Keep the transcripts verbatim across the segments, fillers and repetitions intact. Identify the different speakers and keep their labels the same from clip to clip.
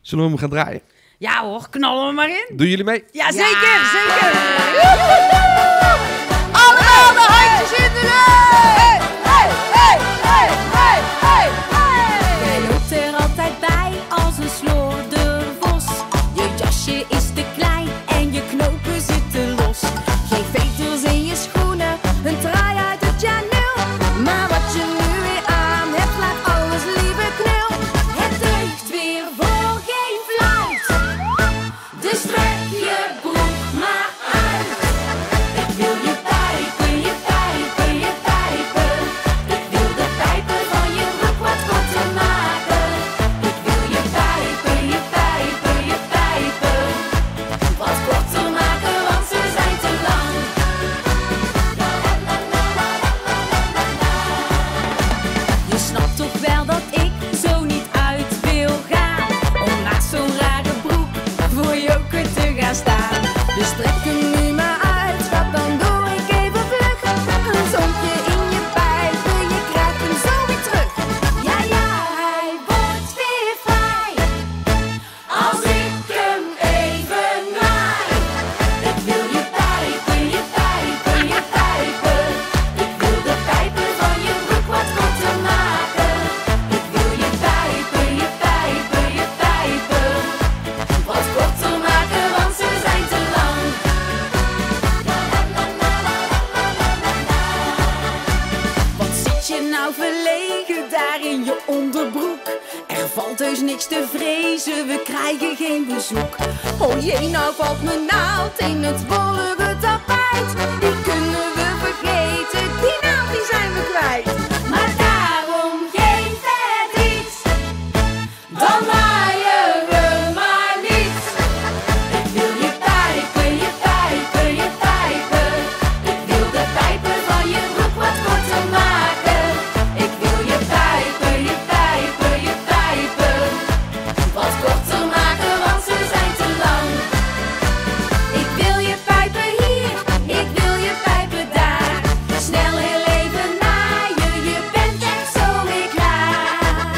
Speaker 1: Zullen we hem gaan draaien?
Speaker 2: Ja hoor, knallen we maar in.
Speaker 1: Doen jullie mee?
Speaker 2: Ja, zeker, ja. zeker. Allemaal de handjes in de lucht. Hey, hey, hey, hey, hey, hey.
Speaker 3: Jij loopt er altijd bij als een slordervos. Je jasje is te klein en je knopen zitten los. Geen veters in je schoenen, een trui uit het jaar nul. Maar wat je nu weer aan hebt, laat alles liever knul. Het deugt weer voor geen fluit. Dus trek je broek maar uit. Ik wil je pijpen, je pijpen, je pijpen. Ik wil de pijpen van je broek wat korter maken. Ik wil je pijpen, je pijpen, je pijpen. Wat korter maken, want ze zijn te lang. Je snapt toch wel dat ik zo niet uit wil gaan. Om naast zo'n rare broek voor joker te gaan staan. Dus trek hem nu maar uit, schat, dan doe ik even vlug. Een zompje in je pijpen, je krijgt hem zo weer terug. Ja, ja, hij wordt weer vrij. Als ik hem even naai. Ik wil je pijpen, je pijpen, je pijpen. Ik wil de pijpen van je broek wat korter maken. Ik wil je pijpen, je pijpen, je pijpen. Wat korter maken, want ze zijn te lang. Wat zit je nou verlegen daar in je onderbroek? Er valt heus niks te vrezen, we krijgen geen bezoek. Oh jee, nou valt me naald in het wollige tapijt. Die kunnen we vergeten, die naald die zijn we kwijt. Maar daarom geen verdriet, dan naaien we maar niet. Ik wil je pijpen, je pijpen, je pijpen. Ik wil de pijpen van je broek wat korter maken. Ik wil je pijpen, je pijpen, je pijpen. Wat korter maken, want ze zijn te lang. Ik wil je pijpen hier, ik wil je pijpen daar. Snel heel even naaien, je bent echt zo weer klaar.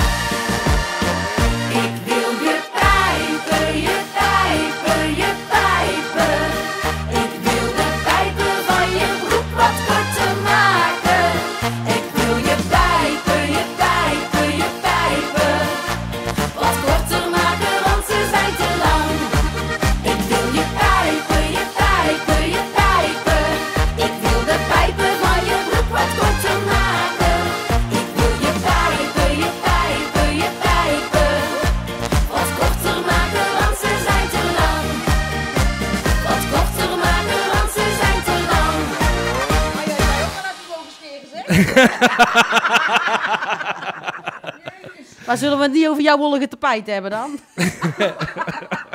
Speaker 3: Ik wil je pijpen, je pijpen, je pijpen. Ik wil de pijpen van je broek wat korter maken. Ik wil je pijpen, je pijpen, je pijpen. Wat korter maken, want ze zijn te lang. Ik wil je pijpen, je pijpen, je pijpen. Ik wil de pijpen van je broek wat korter maken. Ik wil je pijpen, je pijpen, je pijpen. Wat korter maken, want ze zijn te lang. Wat korter maken, want ze zijn te lang.
Speaker 2: Maar jij zei ook al dat je boven sneer gezegd. Maar zullen we het niet over jouw wollige tapijt hebben dan?